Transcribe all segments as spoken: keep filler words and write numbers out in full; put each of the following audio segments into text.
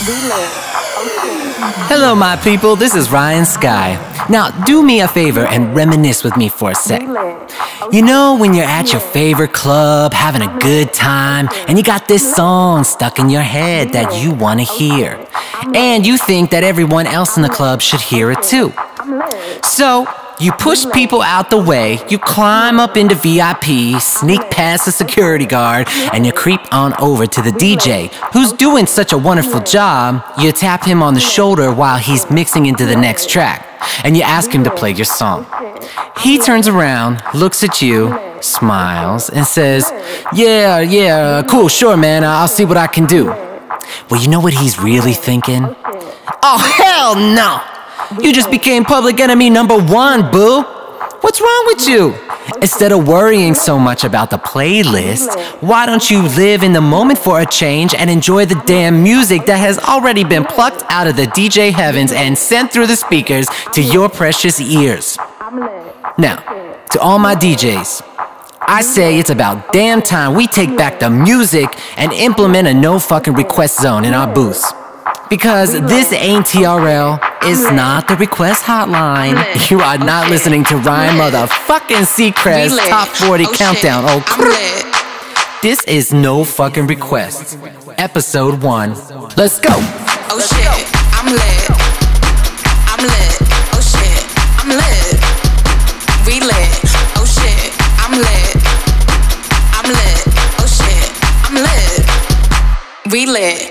Hello, my people. This is Ryan Skyy. Now, do me a favor and reminisce with me for a sec. You know when you're at your favorite club, having a good time, and you got this song stuck in your head that you want to hear, and you think that everyone else in the club should hear it too. So, you push people out the way, you climb up into V I P, sneak past the security guard, and you creep on over to the D J, who's doing such a wonderful job. You tap him on the shoulder while he's mixing into the next track, and you ask him to play your song. He turns around, looks at you, smiles, and says, yeah, yeah, cool, sure, man, I'll see what I can do. Well, you know what he's really thinking? Oh, hell no! You just became public enemy number one, boo! What's wrong with you? Instead of worrying so much about the playlist, why don't you live in the moment for a change and enjoy the damn music that has already been plucked out of the D J heavens and sent through the speakers to your precious ears? Now, to all my D Js, I say it's about damn time we take back the music and implement a no fucking request zone in our booths. Because this ain't T R L, it's not the request hotline. You are not listening to Ryan-motherfucking-Seacrests Top forty Countdown. Oh, crap. This is No Fucking Request. Episode one. Let's go. Oh shit, I'm lit. I'm lit. Oh shit, I'm lit. We lit. Oh shit, I'm lit. I'm lit. Oh shit, I'm lit. We lit.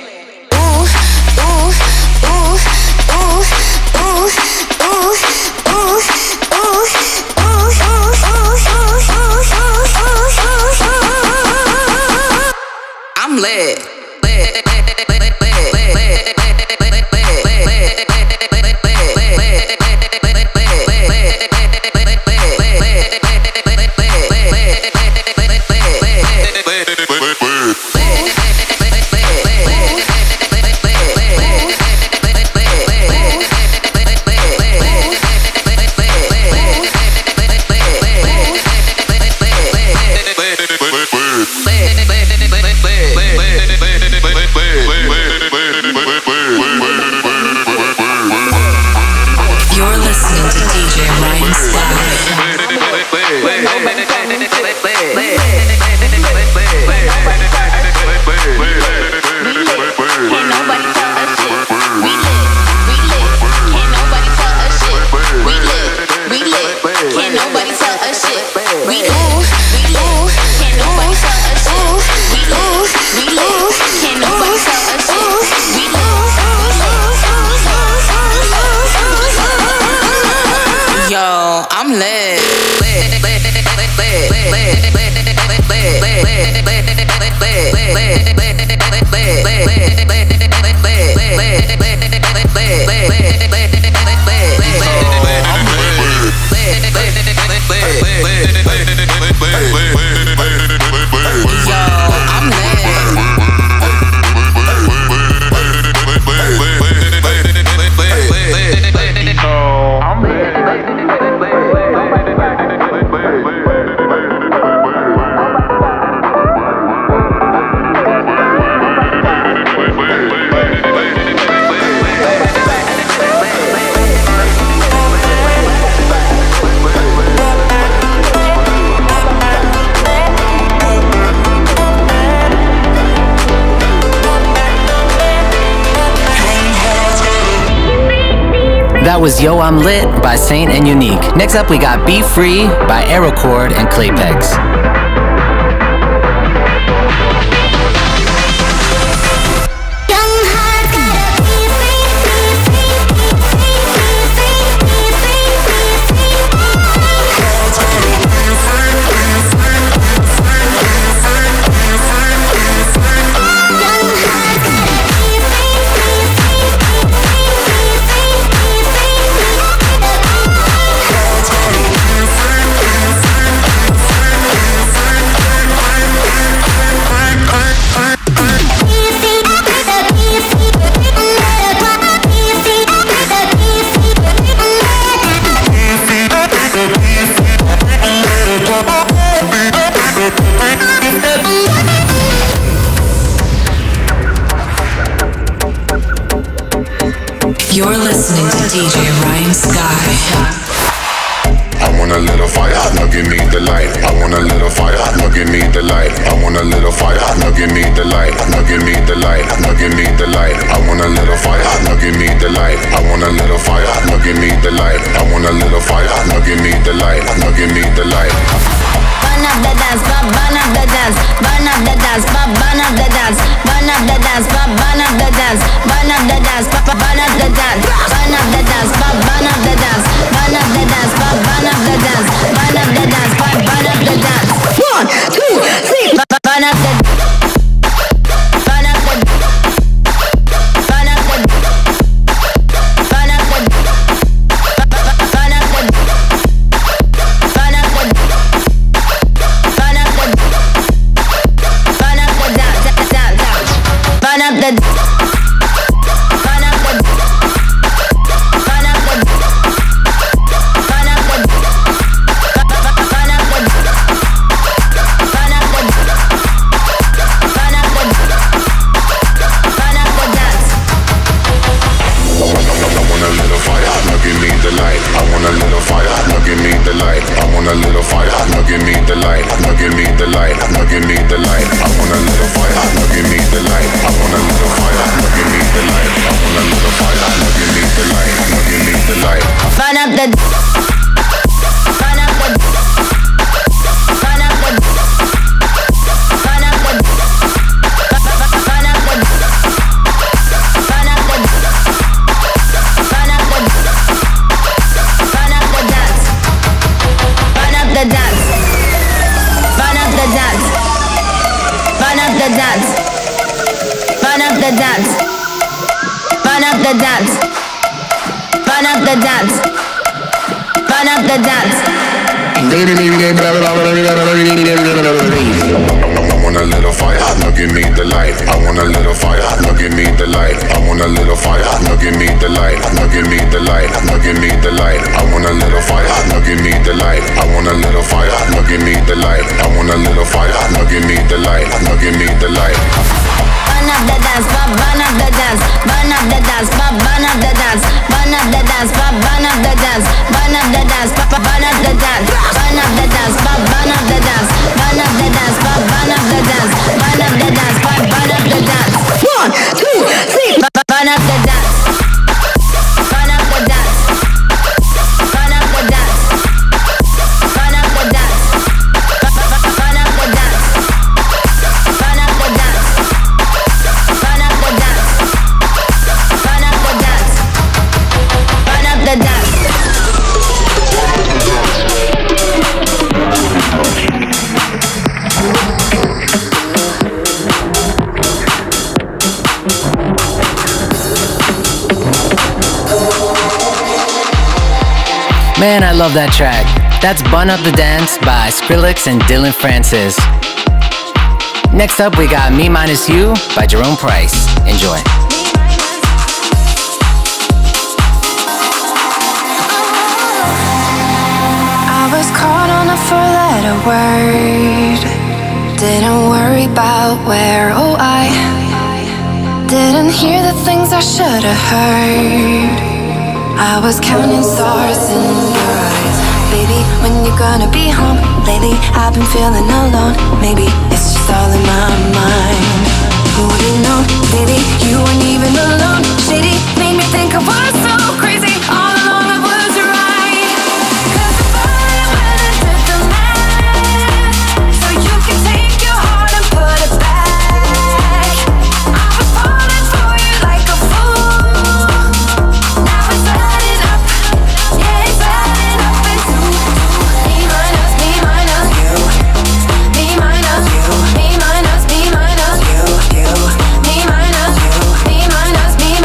I'm lit. You're listening to D J Ryan Skyy. Yo, I'm lit. That was Yo I'm Lit by Saint and Unique. Next up we got Be Free by Aerochord and Claypegs. Time You're listening to D J Ryan Skyy. I want a little fire, now give me the light. I want a little fire, now give me the light. I want a little fire, now give me the light. Now give me the light, now give me the light. I want a little fire, now give me the light. I want a little fire, now give me the light. I want a little fire, now give me the light. Now give me the light. Burn up the dance, burn up the dance, burn up the dance, burn up the dance, burn up the dance, burn up the dance, burn up the dance, burn up the dance, burn up the dance, burn up the dance, burn up the dance, burn up the dance, burn up the dance, burn up the dance. One, two, three, burn up the. Man, I love that track. That's Bun Up the Dance by Skrillex and Dylan Francis. Next up, we got Me Minus You by Jerome Price. Enjoy. I was caught on a four-letter word. Didn't worry about where, oh I didn't hear the things I should have heard. I was counting stars in your eyes. Baby, when you gonna be home? Lately I've been feeling alone. Maybe it's just all in my mind. Who would've known? Baby, you weren't even alone. Shady made me think I was so crazy. All along I was right. 'Cause the fire when I did the math, so you can take your heart and put it back. I was falling for you like a fool. Now it's adding up, yeah, it's adding up into me minus, me minus you, me minus you, me minus, me minus you, you, me minus you, me minus, me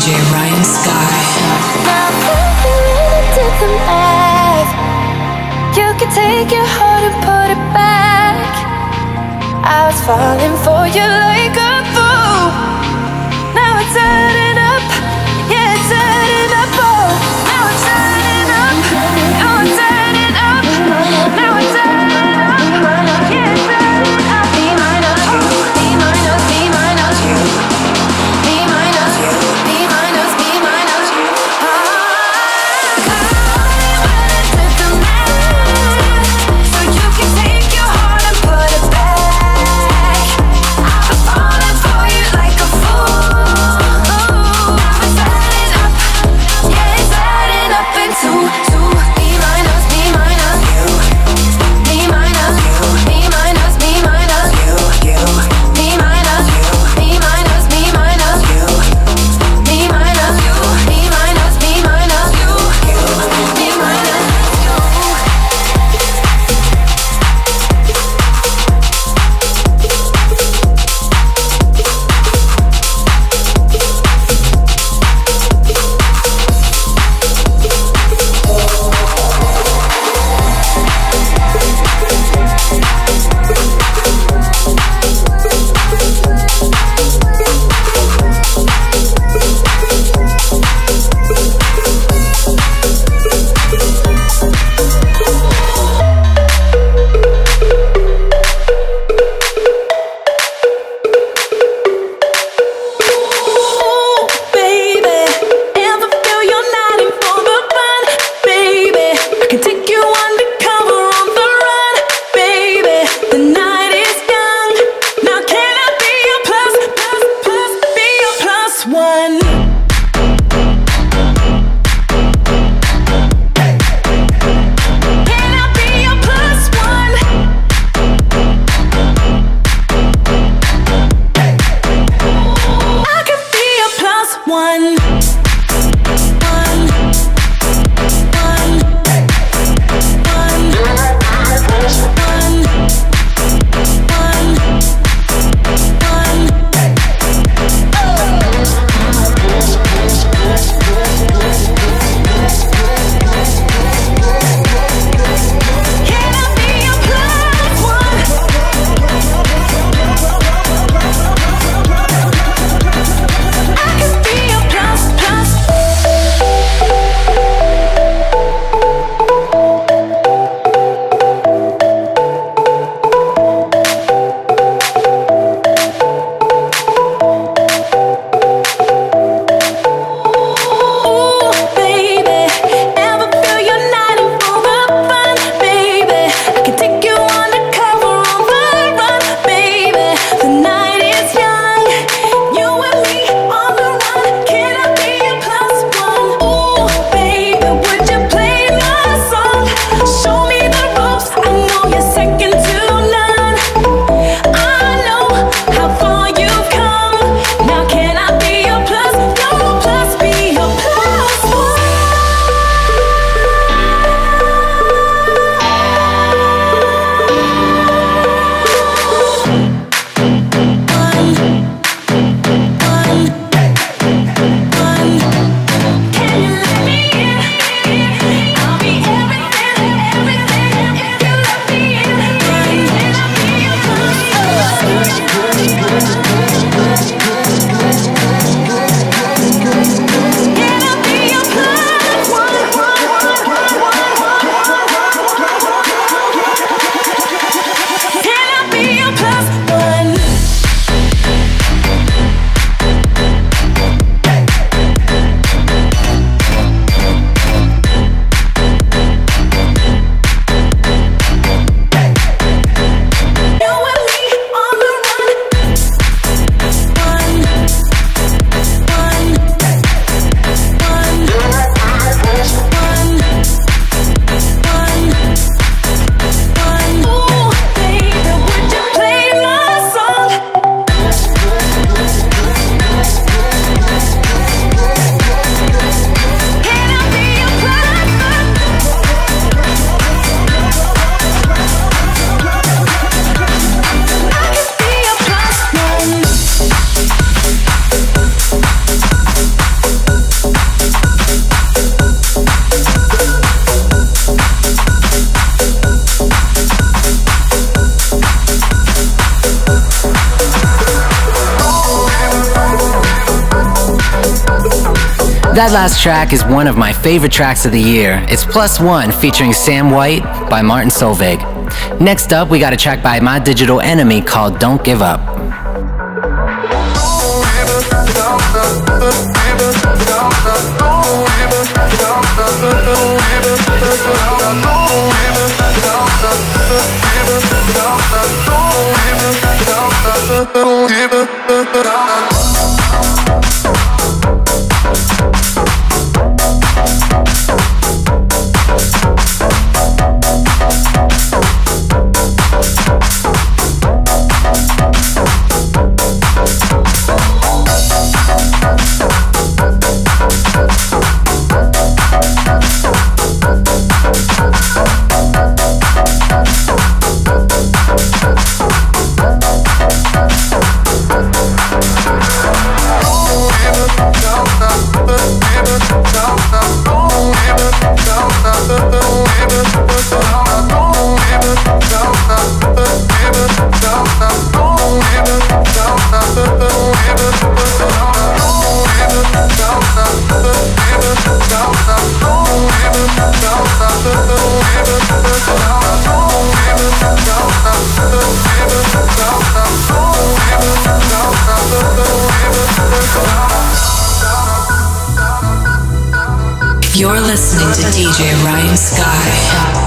J Ryan Skyy. Now that you really did the math, you can take your heart and put it back. I was falling for you like a fool. Now it's adding up, yeah, it's adding up. Oh, now it's adding up, oh, it's adding up. Now it's adding up, yeah, it's adding up. B minus you, B minus, B minus you, B minus you, B minus, B minus you. Ah, I did the math, so you can take your heart and put it back. I've been falling for you like a fool. That last track is one of my favorite tracks of the year. It's Plus One featuring Sam White by Martin Solveig. Next up, we got a track by My Digital Enemy called Don't Give Up. You're listening to D J Ryan Skyy.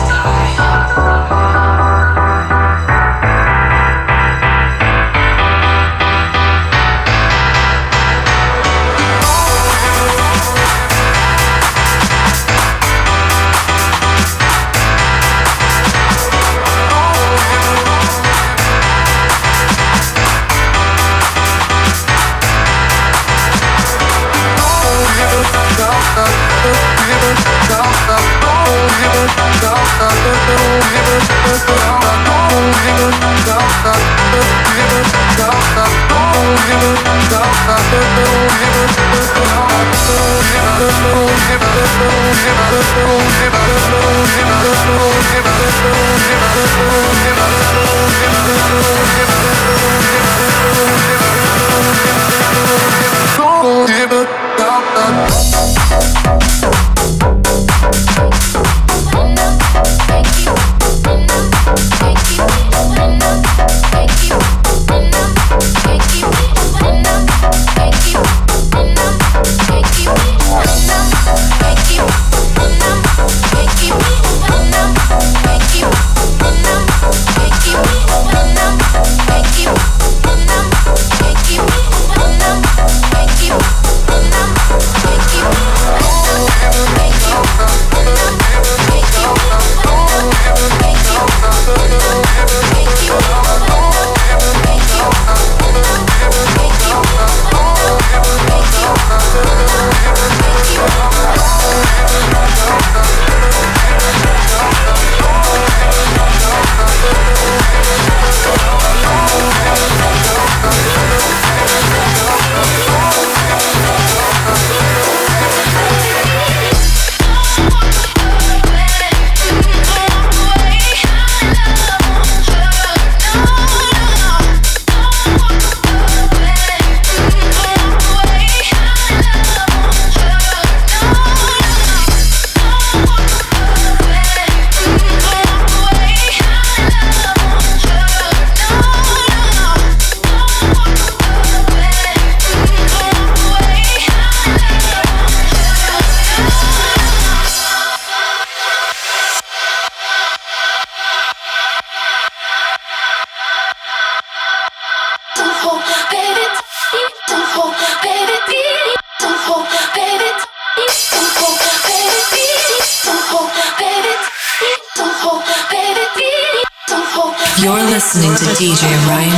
You're listening to D J Ryan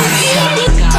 Skyy.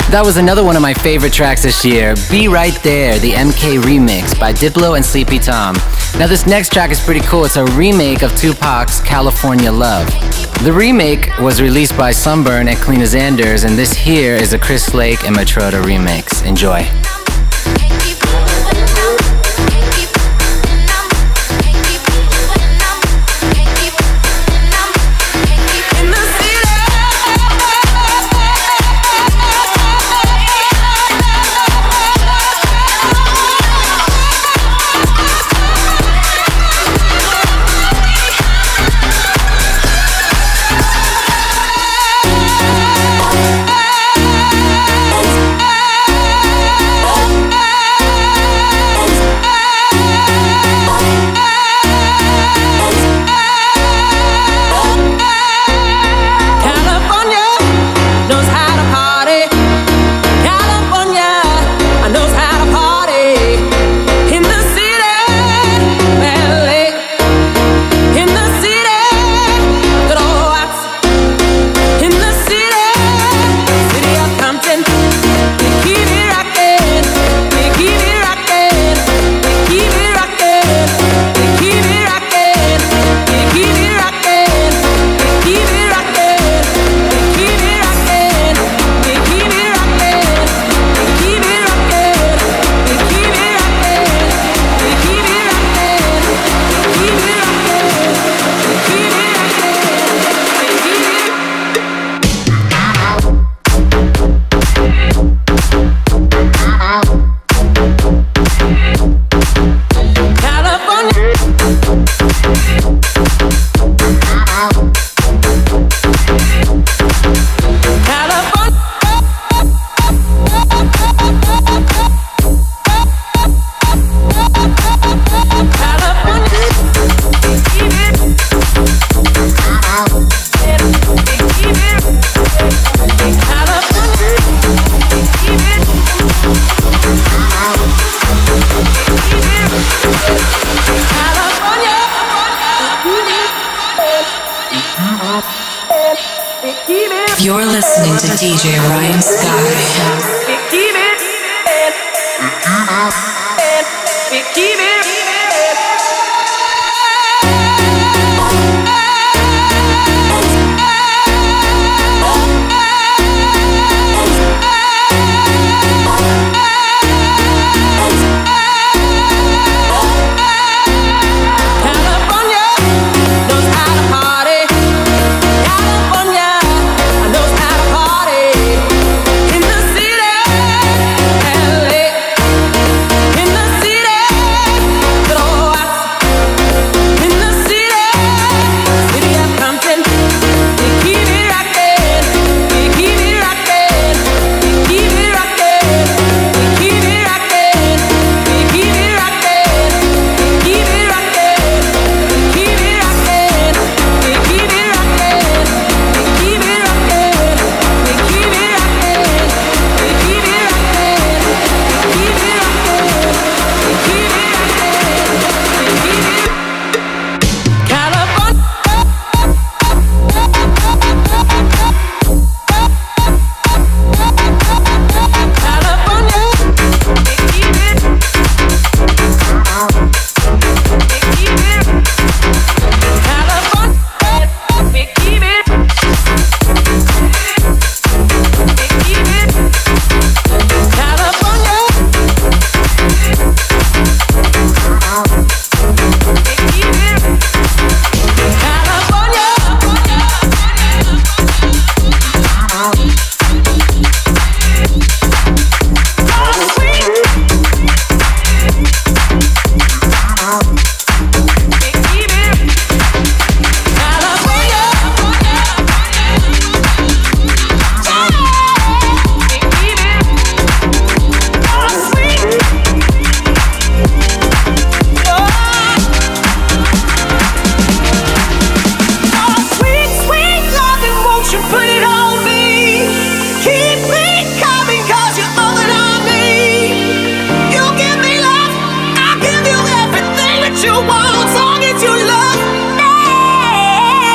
That was another one of my favorite tracks this year, Be Right There, the M K remix by Diplo and Sleepy Tom. Now this next track is pretty cool. It's a remake of Tupac's California Love. The remake was released by Sunburn and Clean as Anders, and this here is a Chris Lake and Matroda remix. Enjoy. You're listening to D J Ryan Skyy.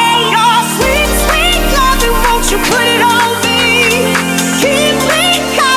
Put it on me, keep me coming.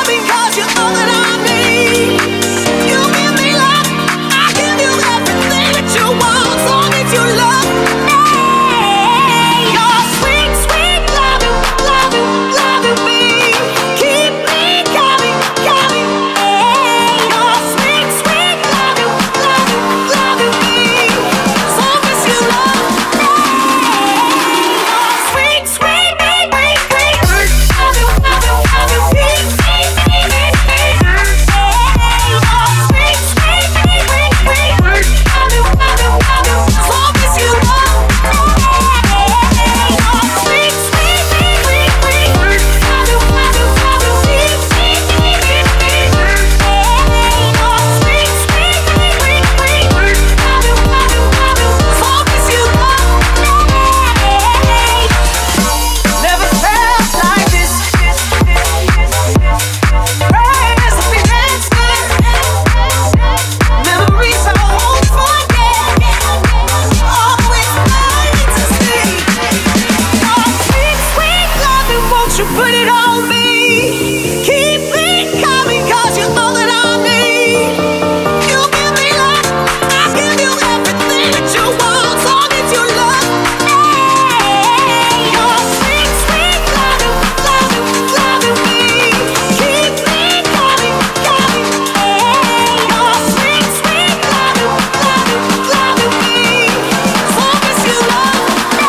you put it on me. Keep me coming, cause you're all that I need. You give me love, I give you everything that you want, as long as you love me. Your sweet, sweet loving, loving, loving me. Keep me coming, coming. Your sweet, sweet loving, loving, loving me, as long as you love me.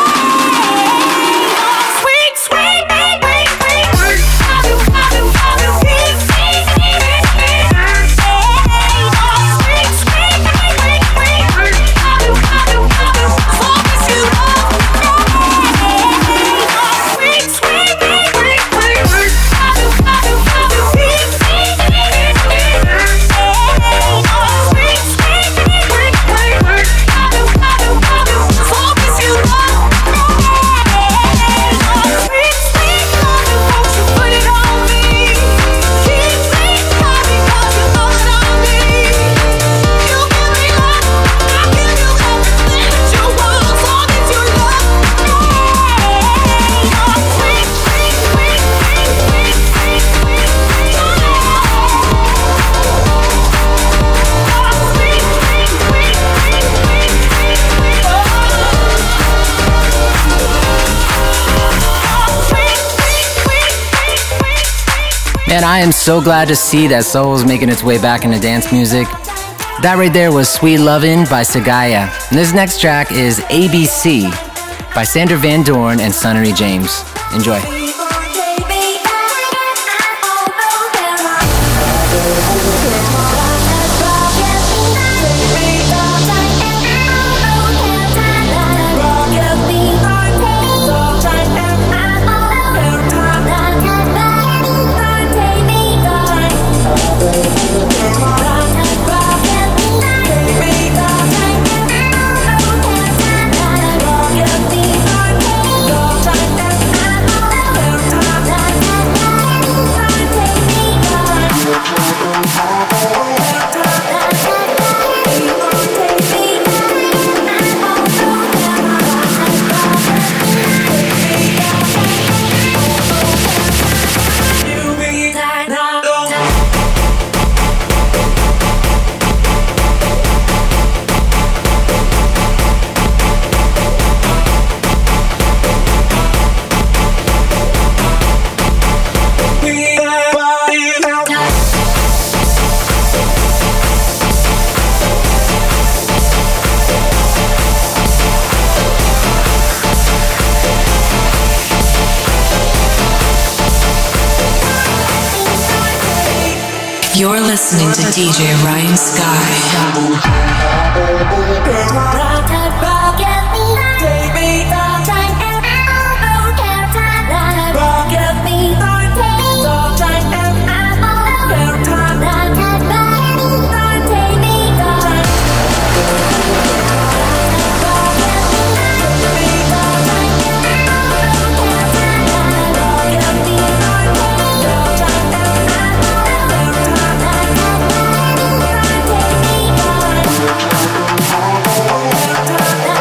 Sweet, sweet, sweet, sweet, sweet, loving, loving, loving me. Keep me, keep me, keep me. Sweet, sweet, sweet, sweet, sweet, loving, loving, loving, as long as you love me. Sweet, sweet, sweet, sweet, sweet, loving, loving, loving me. Keep me, keep me, keep me. Sweet, sweet, sweet, sweet, sweet, loving, loving, loving, as long as you love me. Sweet, sweet loving, won't you put it on me? Keep me coming, cause you're all that I need. You give me love, I give you everything that you want, as long as you love me. Sweet, sweet, sweet, sweet, sweet, sweet, sweet, sweet, Man, I am so glad to see that soul is making its way back into dance music. That right there was Sweet Lovin' by Skyy. And this next track is A B C by Sander Van Doorn and Sonnery James. Enjoy. You're listening to D J Ryan Skyy. Bye.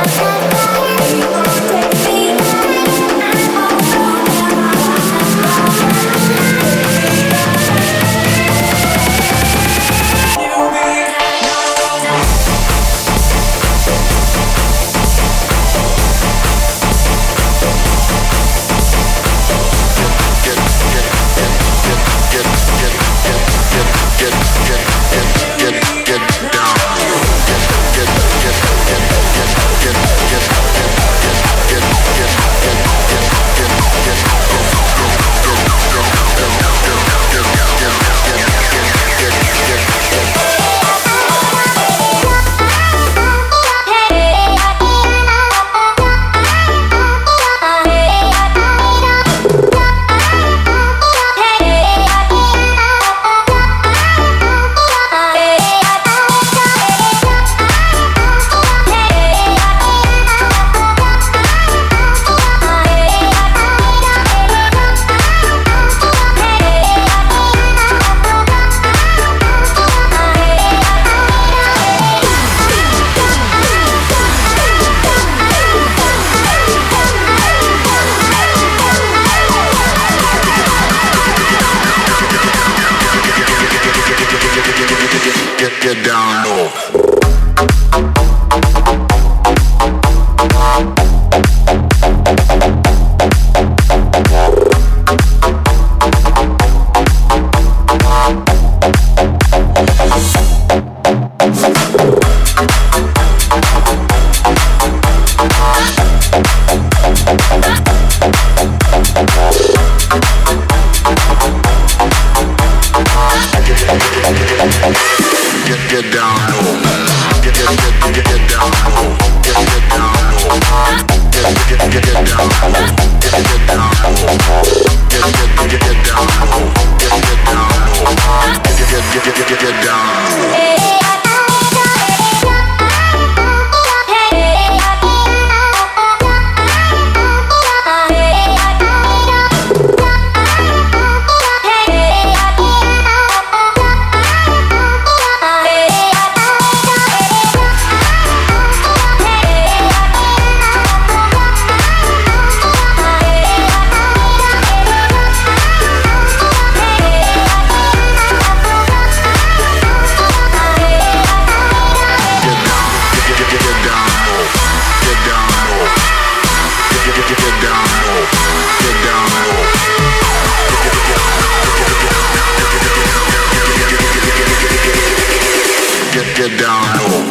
get down low. Get get down low. Get get get get get down low. Get get down low. Get get get get down low. Get get down low. Get get get get down low. Get get down low. Get get get get get down. Get down low.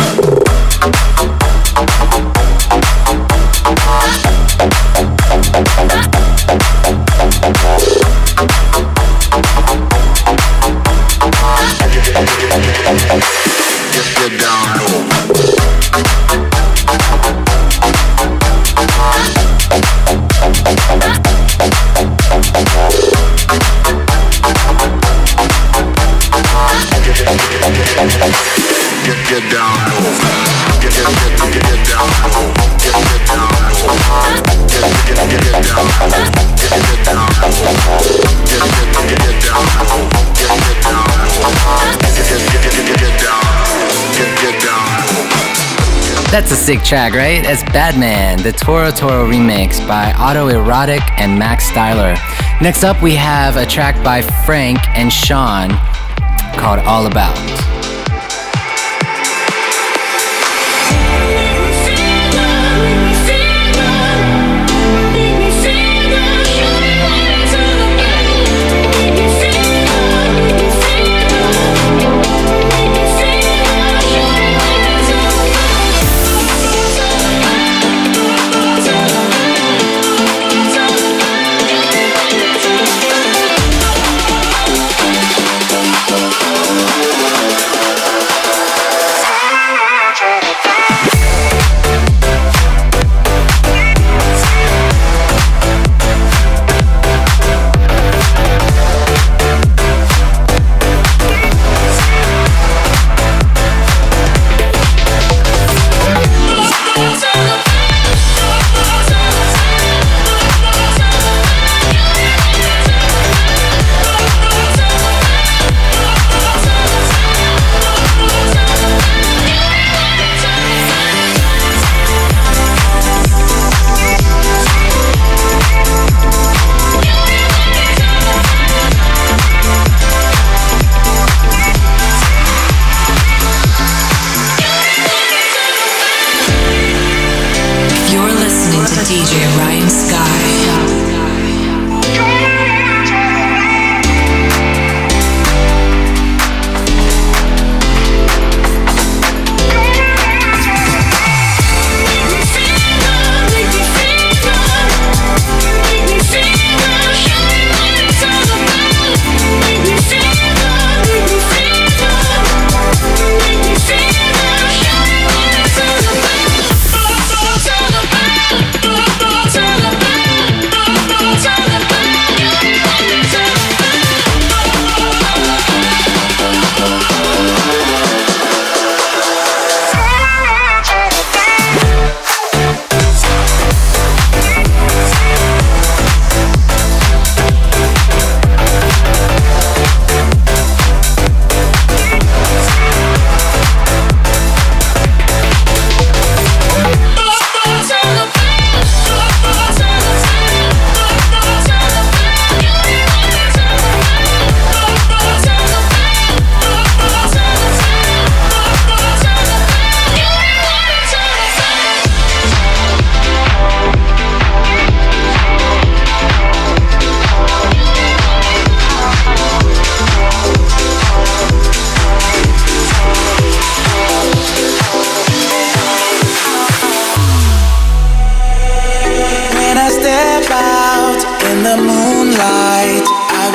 Just get down low. Get get down low. Get get get get get down low. Get get down low. Get get get get down low. Get get down low. Get get get get down low. Get get down low. Get get get get get down. Get get down low. That's a sick track, right? It's Batman, the Toro Toro remix by Autoerotic and Max Styler. Next up, we have a track by Frank and Sean called All About.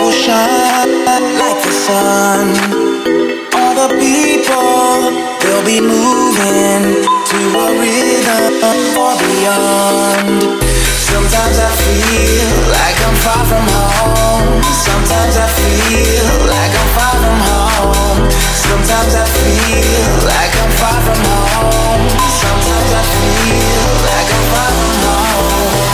will shine like the sun. All the people, they'll be moving to a rhythm or beyond. Sometimes I feel like I'm far from home. Sometimes I feel like I'm far from home. Sometimes I feel like I'm far from home. Sometimes I feel like I'm far from home.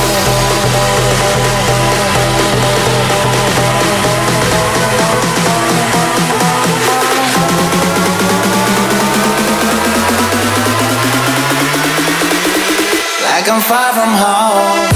Like I'm far from home.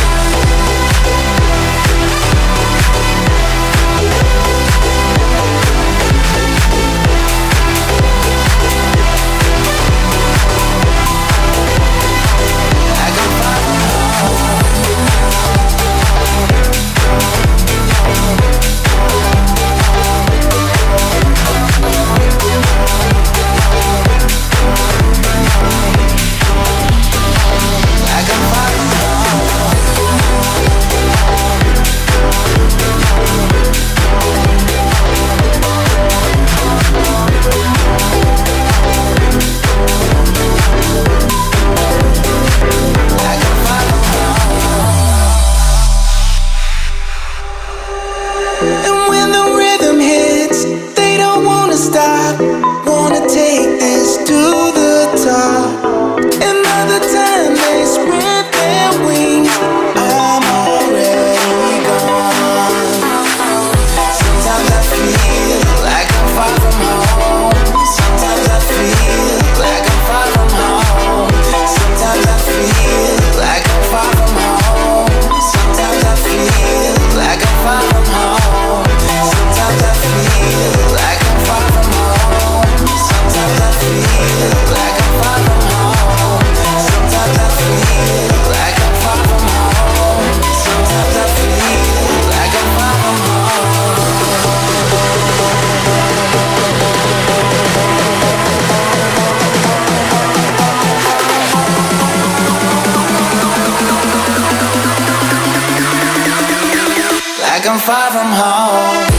I'm far from home.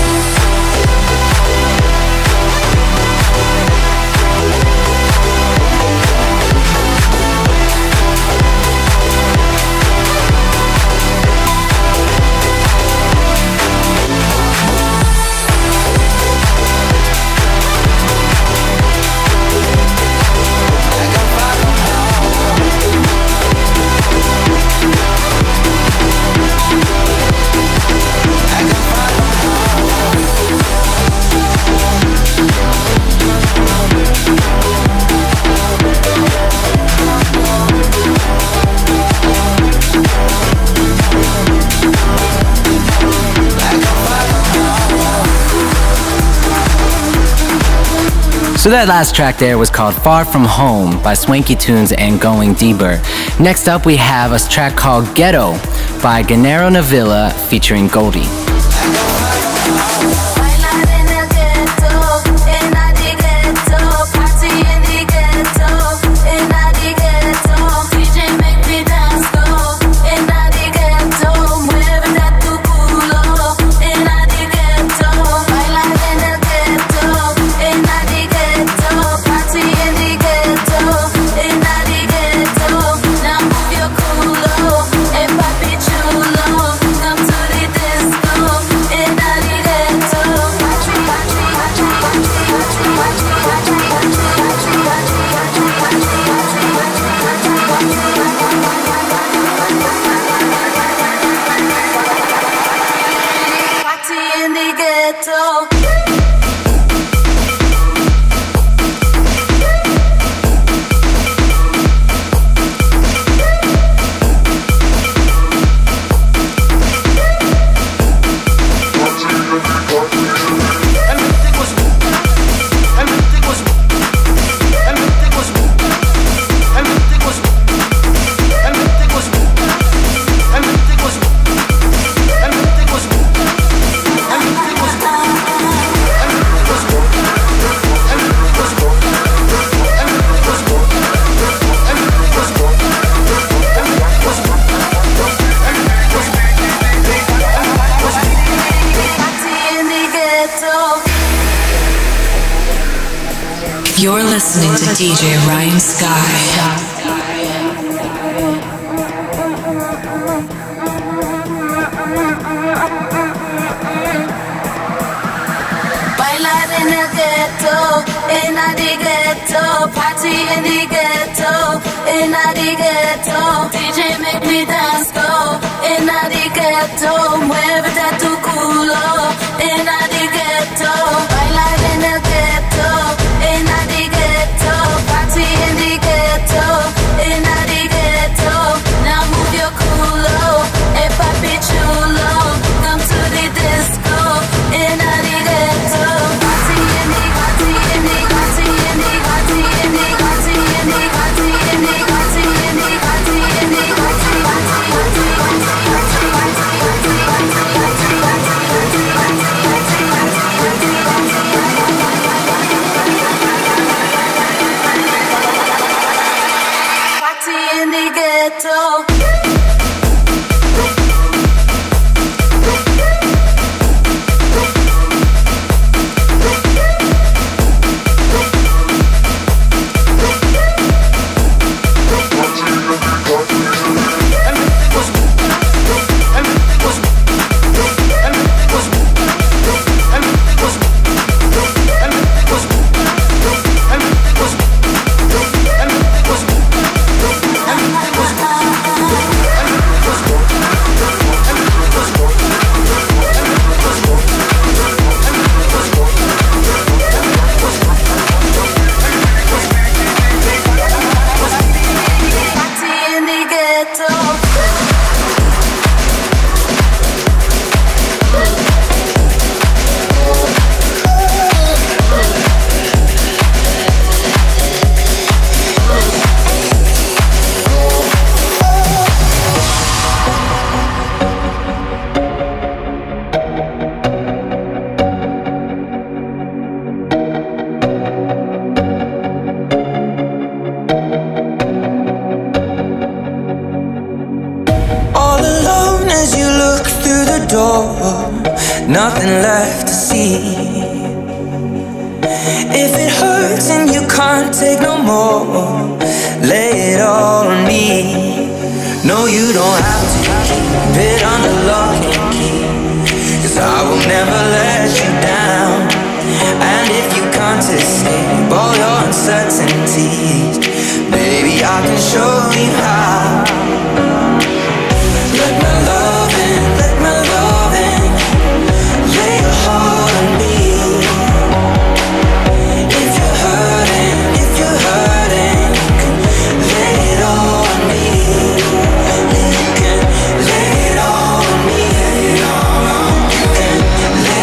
So that last track there was called Far From Home by Swanky Tunes and Going Deeper. Next up we have a track called Ghetto by Gennaro Navilla featuring Goldie. You're listening to D J Ryan Skyy. Bailar in the ghetto, in the ghetto, party in the ghetto, in the ghetto. D J make me dance, go in the ghetto, mueve tu culo, in the ghetto. Bailar in the ghetto, in the ghetto, party in the ghetto, in the ghetto. Now move your culo, eh papi chulo, come to the disco, in the ghetto. Party in the party in the party in the party in the party in the party in the party in the party in the party in the ghetto. Nothing left to see. If it hurts and you can't take no more, lay it all on me. No, you don't have to keep it under lock and key, 'cause I will never let you down. And if you can't escape all your uncertainties, baby, I can show you how. Let my love in, let my love in. Lay a hold on me. If you're hurting, if you're hurting, you can lay it all on me. You can lay it all on me. You can lay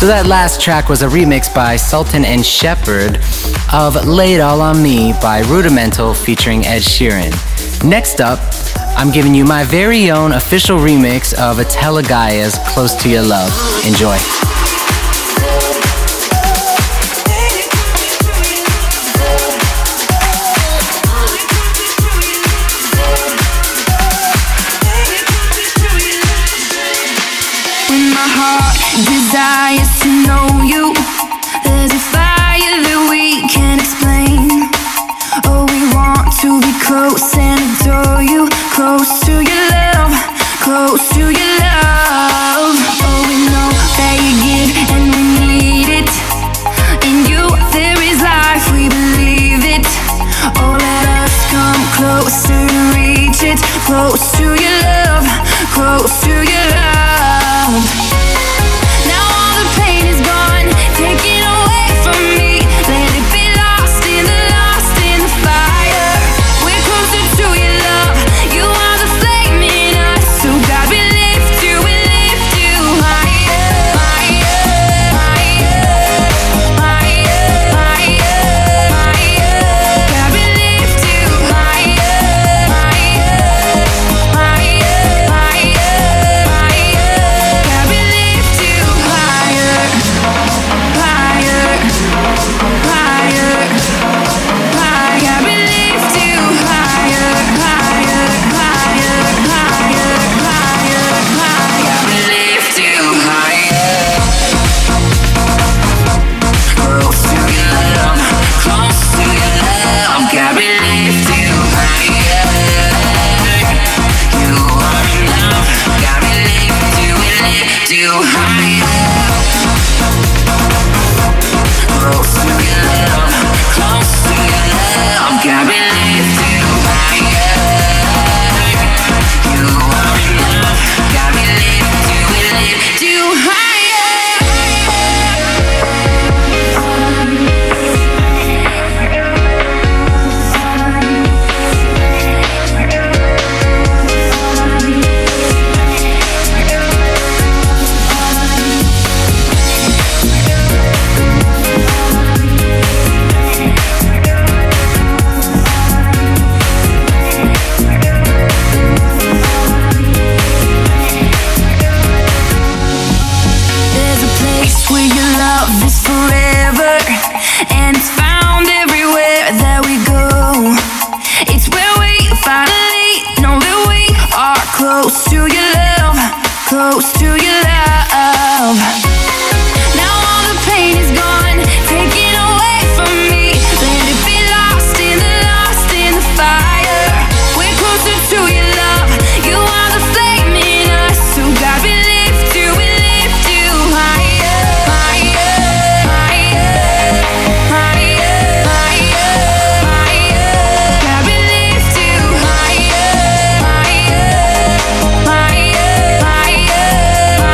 So that last track was a remix by Sultan and Shepherd of Lay It All On Me by Rudimental featuring Ed Sheeran. Next up, I'm giving you my very own official remix of Attila Gaia's Close to Your Love. Enjoy. When my heart desires to know you, there's a fire that we can't explain. Oh, we want to be close and adore you. Close to your love, close to your love. Oh, we know that you give and we need it. In you there is life, we believe it. Oh, let us come closer to reach it. Close to your love, close to your love. Now all the pain is gone, take it away from me. Let it be lost in the lost in the fire. We're closer to your love, you are the flame in us. So God, we lift you, we lift you higher, higher, higher, higher, higher, higher. God, we lift you higher, higher, higher, higher, higher. God, we lift you higher, higher, higher, higher. God, we lift you higher, higher, higher, higher, higher, higher. We lift you higher. Close to your love, close to your love. God, we lift you higher. You are enough. God, we lift you, we lift you higher. Close to your love, close to your love. God, we lift you higher. You are enough. God, we lift you, we lift you higher. There's a place where your love is forever, and it's found everywhere that we go. It's where we finally know that we are close to your love, close to your love. Now all the pain is gone, take it away from me. Let it be lost in the lost in the fire. We're closer to your love, you are the flame in us. So God, we lift you, we lift you higher, higher, higher, higher, higher, higher. God, we lift you higher, higher, higher, higher,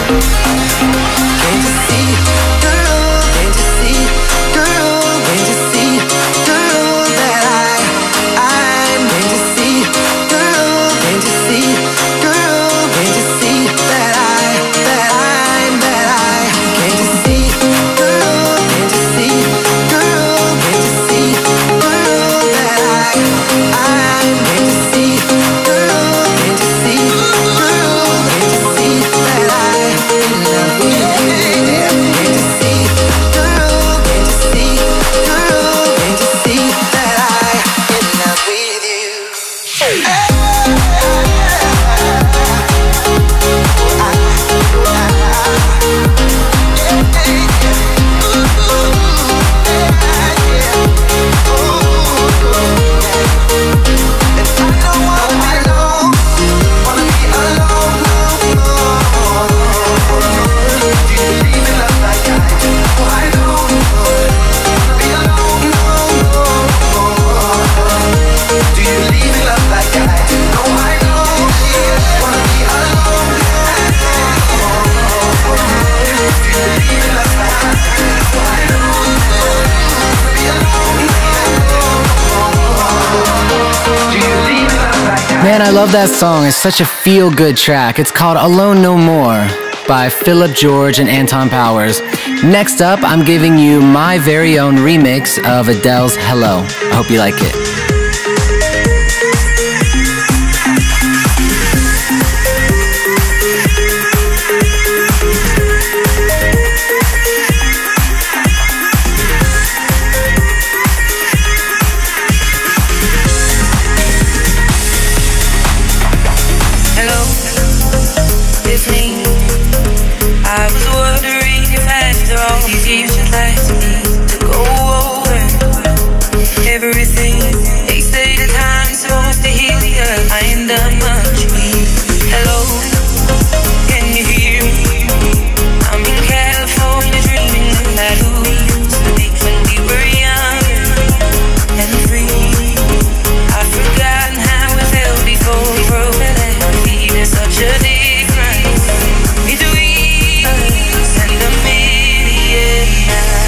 Can't you see, girl? Can't you see, girl? Can't you see, girl, that I, I'm? Can't you see, girl? Can't you see, girl? Can't you see that I, that I'm, that I? Can't you see, girl? Can't you see, girl? Can't you see, girl, that I, I'm? Can't you see, girl? Can't you see, girl? Can't you see that I in love with you? Can't you see, girl? Can't you see, girl? Can't you see that I in love with you? Man, I love that song. It's such a feel-good track. It's called Alone No More by Philip George and Anton Powers. Next up, I'm giving you my very own remix of Adele's Hello. I hope you like it. Such a difference between us and a million miles.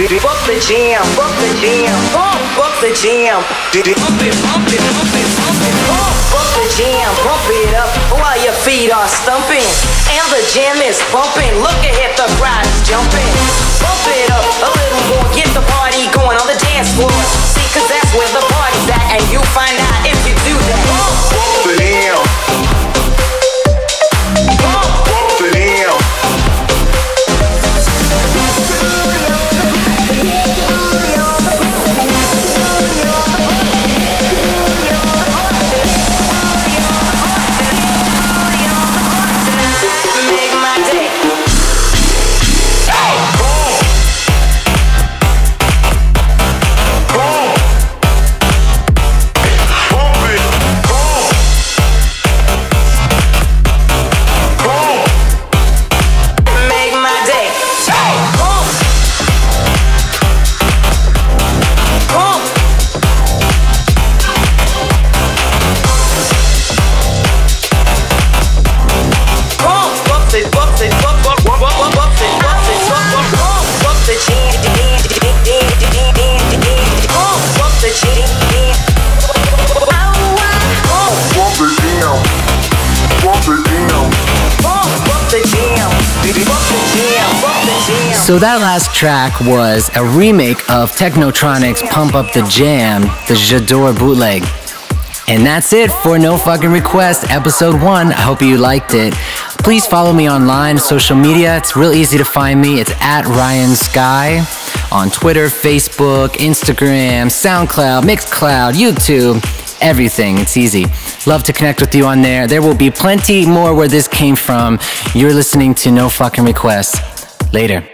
Fuck the jam, fuck the jam, pump, fuck the jam. Pump it, pump it, pump it, pump it, pump. Fuck the jam, pump it up while your feet are stumping. And the jam is pumping, look ahead, the crowd is jumping. Pump it up a little more, get the party going on the dance floor. See, cause that's where the party's at, and you find out if you do that. Pump, pump the jam. Pump, pump the jam. So that last track was a remake of Technotronic's Pump Up the Jam, the J'adore bootleg. And that's it for No Fucking Request, episode one. I hope you liked it. Please follow me online, social media. It's real easy to find me. It's at Ryan Skyy on Twitter, Facebook, Instagram, SoundCloud, Mixcloud, YouTube, everything. It's easy. Love to connect with you on there. There will be plenty more where this came from. You're listening to No Fucking Request. Later.